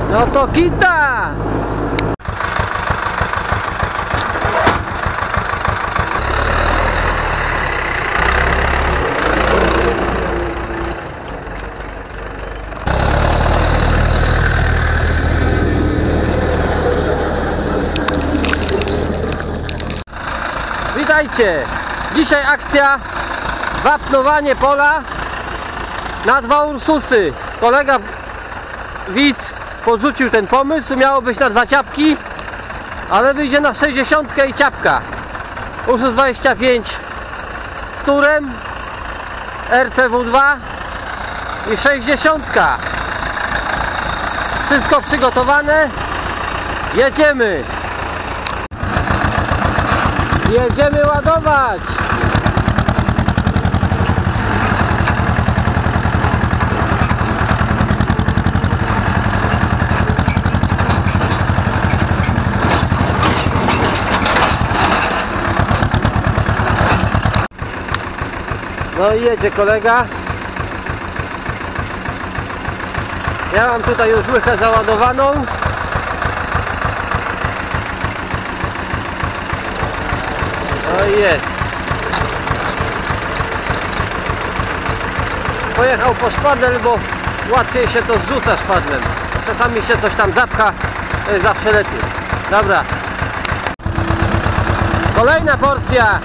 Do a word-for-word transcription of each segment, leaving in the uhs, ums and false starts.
No to kita! Witajcie! Dzisiaj akcja wapnowanie pola na dwa Ursusy. Kolega widz podrzucił ten pomysł, miało być na dwa ciapki, ale wyjdzie na sześćdziesiątkę i ciapka. Ursus dwadzieścia pięć z turem, R C W dwa i sześćdziesiątka. Wszystko przygotowane. Jedziemy! Jedziemy ładować! No i jedzie kolega. Ja mam tutaj już łychę załadowaną. No i jest. Pojechał po szpadel, bo łatwiej się to zrzuca szpadlem. Czasami się coś tam zapcha, to jest zawsze lepiej. Dobra. Kolejna porcja.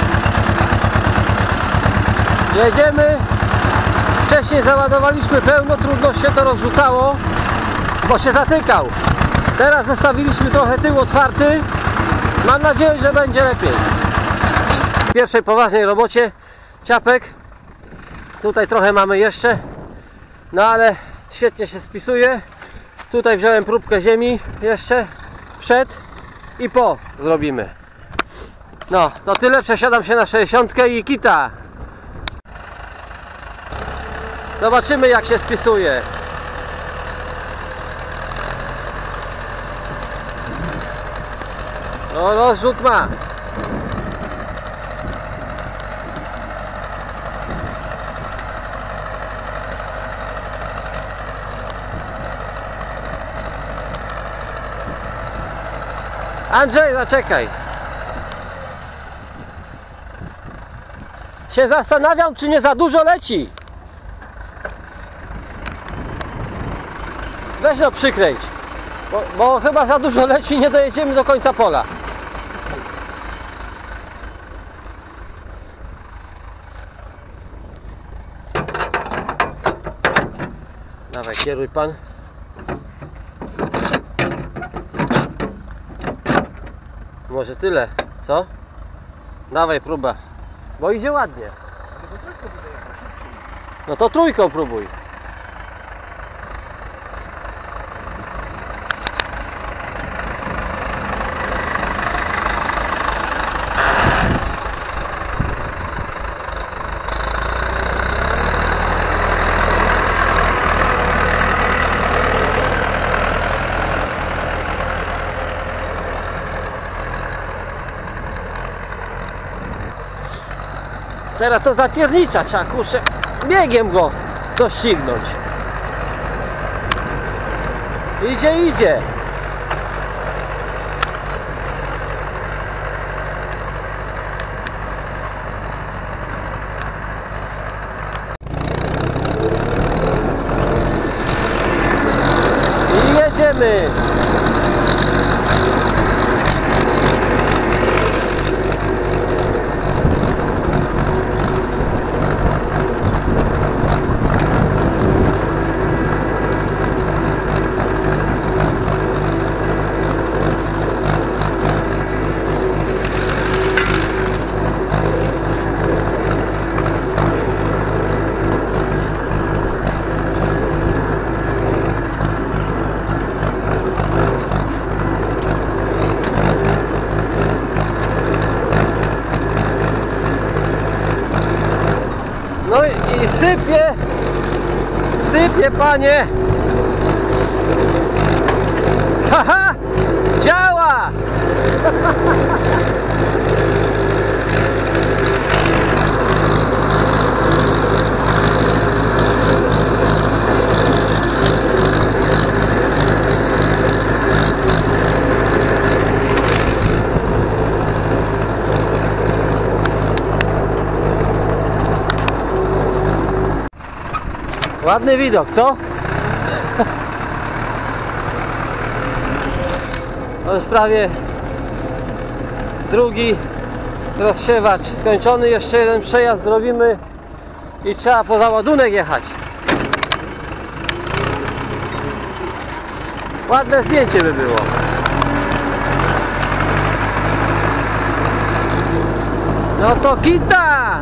Jedziemy. Wcześniej załadowaliśmy pełno, trudno się to rozrzucało, bo się zatykał. Teraz zostawiliśmy trochę tył otwarty. Mam nadzieję, że będzie lepiej. W pierwszej poważnej robocie ciapek. Tutaj trochę mamy jeszcze, no ale świetnie się spisuje. Tutaj wziąłem próbkę ziemi jeszcze przed i po zrobimy. No to tyle, przesiadam się na sześćdziesiątkę i kita. Zobaczymy, jak się spisuje. No rozrzut ma. Andrzej, zaczekaj. Się zastanawiam, czy nie za dużo leci. Weź no przykręć, bo, bo chyba za dużo leci i nie dojedziemy do końca pola. Dawaj, kieruj pan. Może tyle, co? Dawaj, próba, bo idzie ładnie. No to trójką próbuj. Teraz to zapiernicza, trzeba kurczę biegiem go doścignąć. Idzie, idzie. I jedziemy. No i sypie, sypie panie. Haha, działa. Ładny widok, co? To już prawie drugi rozsiewacz skończony. Jeszcze jeden przejazd zrobimy i trzeba po załadunek jechać. Ładne zdjęcie by było. No to kita!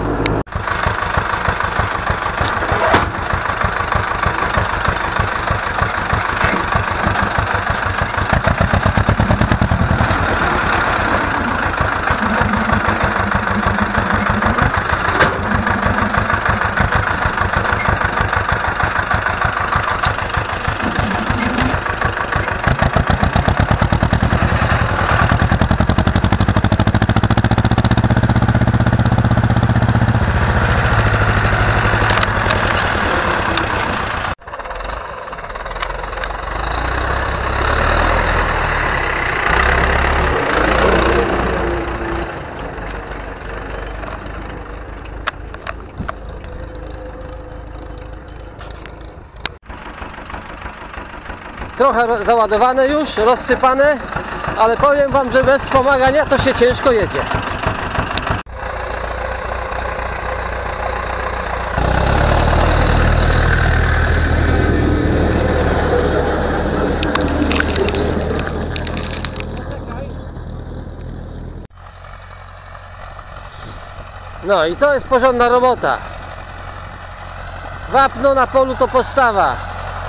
Trochę załadowane już, rozsypane, ale powiem wam, że bez wspomagania to się ciężko jedzie. No i to jest porządna robota. Wapno na polu to podstawa.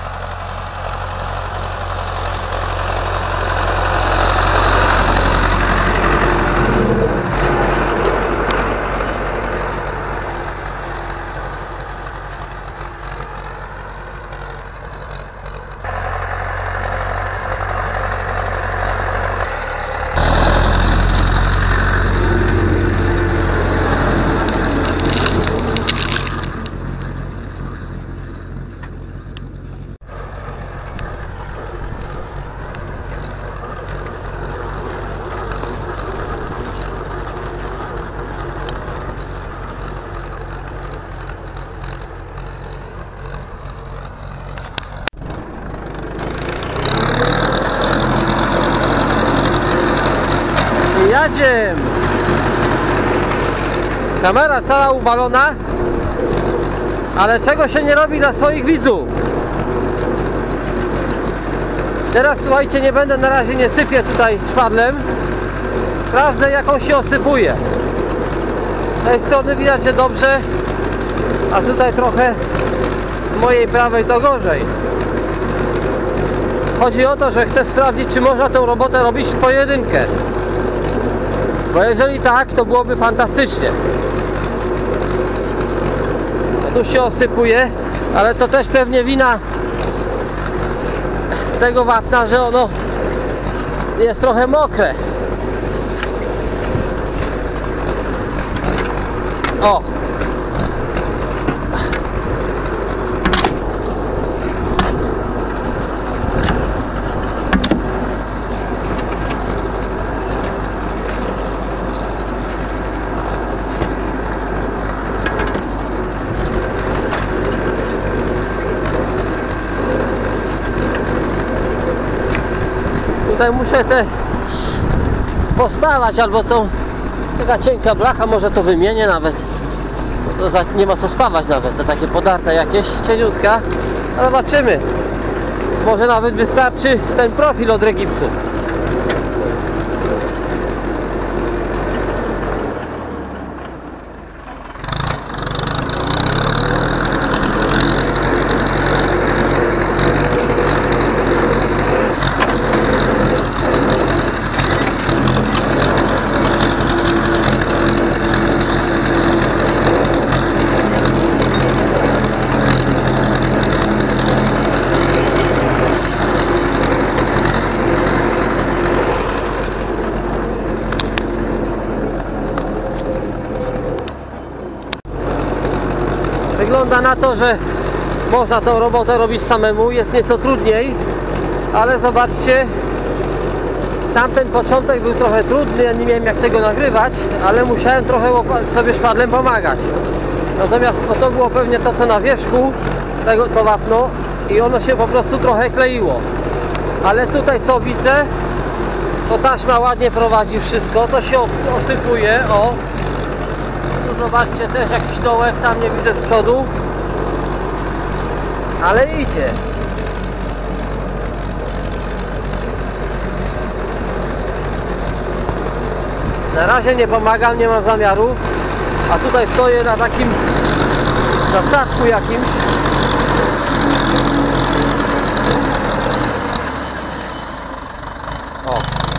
Jadziem. Kamera cała uwalona, ale czego się nie robi dla swoich widzów. Teraz słuchajcie, nie będę na razie, nie sypię tutaj szpadlem. Sprawdzę, jaką się osypuje. Z tej strony widać, że dobrze, a tutaj trochę z mojej prawej to gorzej. Chodzi o to, że chcę sprawdzić, czy można tę robotę robić w pojedynkę. Bo jeżeli tak, to byłoby fantastycznie. Tu się osypuje, ale to też pewnie wina tego wapna, że ono jest trochę mokre. O! Tutaj muszę te pospawać, albo tą taka cienka blacha, może to wymienię nawet. To za, nie ma co spawać nawet, to takie podarte jakieś, cieniutka. A zobaczymy. Może nawet wystarczy ten profil od Regipsów. Wygląda na to, że można tą robotę robić samemu, jest nieco trudniej, ale zobaczcie, tamten początek był trochę trudny, ja nie miałem jak tego nagrywać, ale musiałem trochę sobie szpadlem pomagać. Natomiast no to było pewnie to, co na wierzchu, tego to wapno i ono się po prostu trochę kleiło. Ale tutaj co widzę, to taśma ładnie prowadzi wszystko, to się osypuje, o. Tu zobaczcie też jakiś dołek, tam nie widzę z przodu. Ale idzie. Na razie nie pomagam, nie mam zamiaru. A tutaj stoję na takim na statku jakimś. O.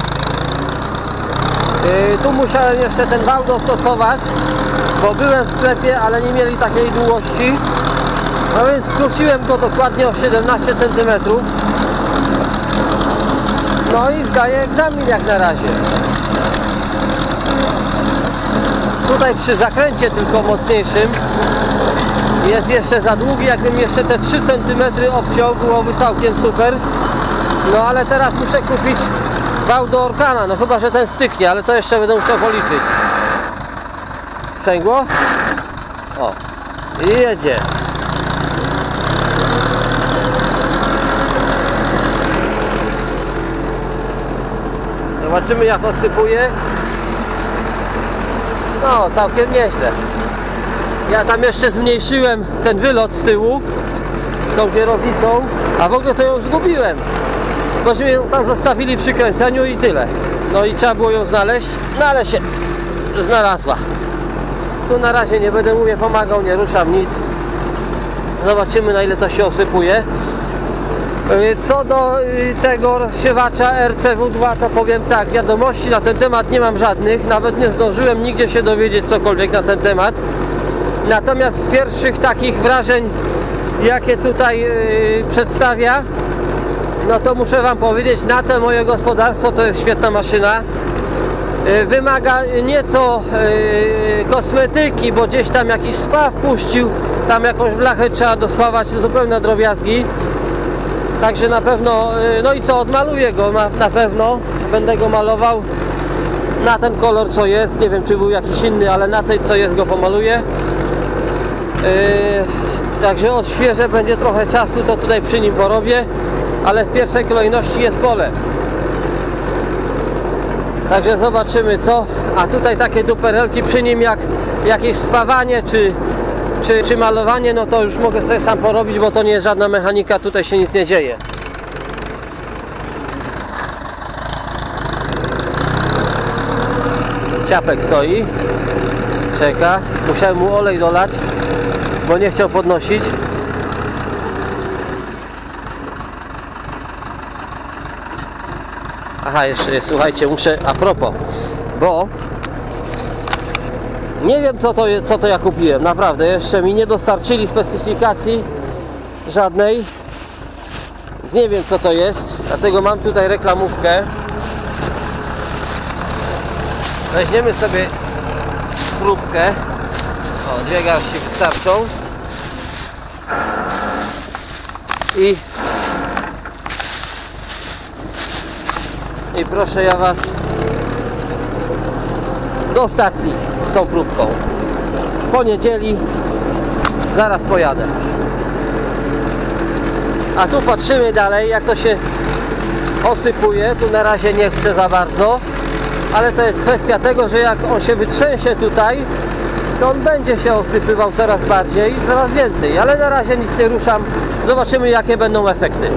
Yy, tu musiałem jeszcze ten wał dostosować, bo byłem w sklepie, ale nie mieli takiej długości. No więc skróciłem go dokładnie o siedemnaście centymetrów. No i zdaję egzamin jak na razie. Tutaj przy zakręcie tylko mocniejszym jest jeszcze za długi, jakbym jeszcze te trzy centymetry obciął, byłoby całkiem super. No ale teraz muszę kupić wał do Orkana, no chyba że ten styknie, ale to jeszcze będę musiał policzyć. Sprzęgło? O, i jedzie. Zobaczymy jak osypuje. No, całkiem nieźle. Ja tam jeszcze zmniejszyłem ten wylot z tyłu tą kierownicą, a w ogóle to ją zgubiłem. Bośmy ją tam zostawili przy kręceniu i tyle. No i trzeba było ją znaleźć, no ale się znalazła. Tu na razie nie będę, mówię, pomagał, nie ruszam nic. Zobaczymy na ile to się osypuje. Co do tego rozsiewacza R C W dwa, to powiem tak, wiadomości na ten temat nie mam żadnych, nawet nie zdążyłem nigdzie się dowiedzieć cokolwiek na ten temat. Natomiast z pierwszych takich wrażeń, jakie tutaj yy, przedstawia, no to muszę wam powiedzieć, na te moje gospodarstwo to jest świetna maszyna. Yy, wymaga nieco yy, kosmetyki, bo gdzieś tam jakiś spaw puścił, tam jakąś blachę trzeba dospawać, zupełne drobiazgi. Także na pewno, no i co, odmaluję go na, na pewno, będę go malował na ten kolor co jest, nie wiem czy był jakiś inny, ale na tej co jest go pomaluję. Yy, także odświeżę, będzie trochę czasu, to tutaj przy nim porobię, ale w pierwszej kolejności jest pole. Także zobaczymy co, a tutaj takie duperelki przy nim jak jakieś spawanie czy Czy, czy malowanie, no to już mogę sobie sam porobić, bo to nie jest żadna mechanika, tutaj się nic nie dzieje. Ciapek stoi, czeka, musiałem mu olej dolać, bo nie chciał podnosić. Aha, jeszcze jest, słuchajcie, muszę, a propos, bo nie wiem co to, co to ja kupiłem, naprawdę, jeszcze mi nie dostarczyli specyfikacji żadnej. Nie wiem co to jest, dlatego mam tutaj reklamówkę. Weźmiemy sobie próbkę. O, dwie garści wystarczą. I I proszę ja was do stacji z tą próbką. W poniedzieli zaraz pojadę. A tu patrzymy dalej, jak to się osypuje. Tu na razie nie chcę za bardzo, ale to jest kwestia tego, że jak on się wytrzęsie tutaj, to on będzie się osypywał coraz bardziej i coraz więcej. Ale na razie nic nie ruszam. Zobaczymy jakie będą efekty.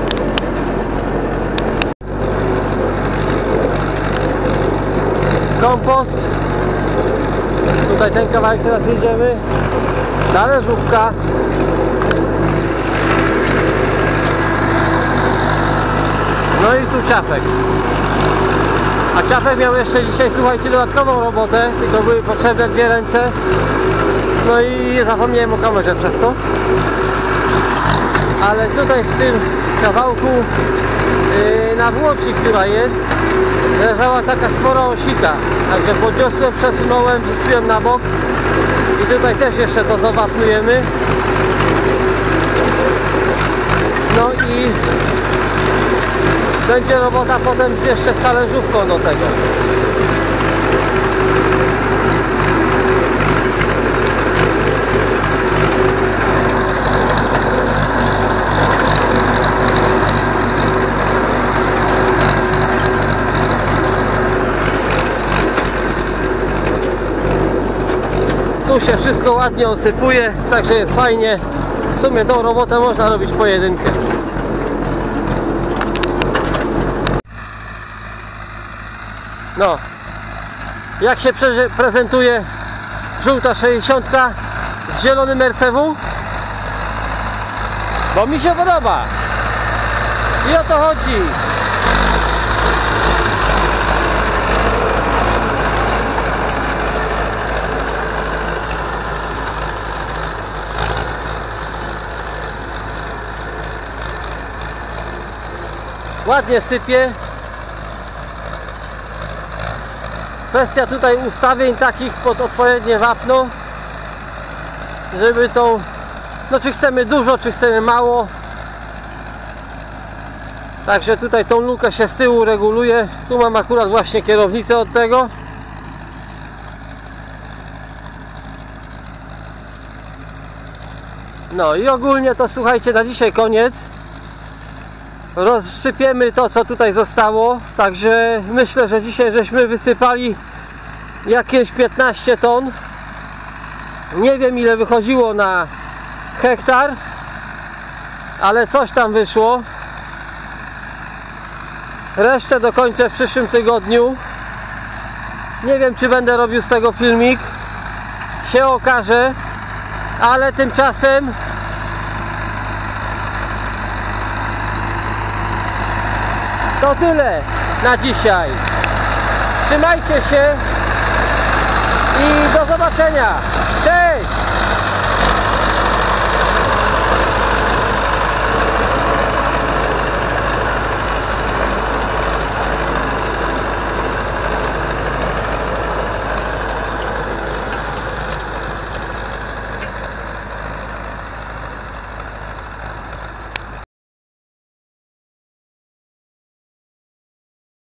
Kompost. Tutaj ten kawałek teraz jedziemy. Talerzówka. No i tu ciapek. A ciapek miał jeszcze dzisiaj, słuchajcie, dodatkową robotę, tylko były potrzebne dwie ręce. No i zapomniałem o kamerze przez to. Ale tutaj w tym kawałku yy, na włączy, która jest, leżała taka spora osika. Także podniosłem, przesunąłem, rzuciłem na bok. I tutaj też jeszcze to zawapnujemy. No i będzie robota potem jeszcze z talerzówką do tego. się wszystko ładnie osypuje, także jest fajnie. W sumie tą robotę można robić pojedynkę. No, jak się prezentuje żółta sześćdziesiątka z zielonym R C W? Bo mi się podoba i o to chodzi. Ładnie sypie. Kwestia tutaj ustawień takich pod odpowiednie wapno, żeby tą, no czy chcemy dużo, czy chcemy mało. Także tutaj tą lukę się z tyłu reguluje. Tu mam akurat właśnie kierownicę od tego. No i ogólnie to słuchajcie, na dzisiaj koniec. Rozsypiemy to, co tutaj zostało. Także myślę, że dzisiaj żeśmy wysypali jakieś piętnaście ton. Nie wiem, ile wychodziło na hektar, ale coś tam wyszło. Resztę dokończę w przyszłym tygodniu. Nie wiem, czy będę robił z tego filmik, się okaże, ale tymczasem to tyle na dzisiaj. Trzymajcie się i do zobaczenia. Cześć!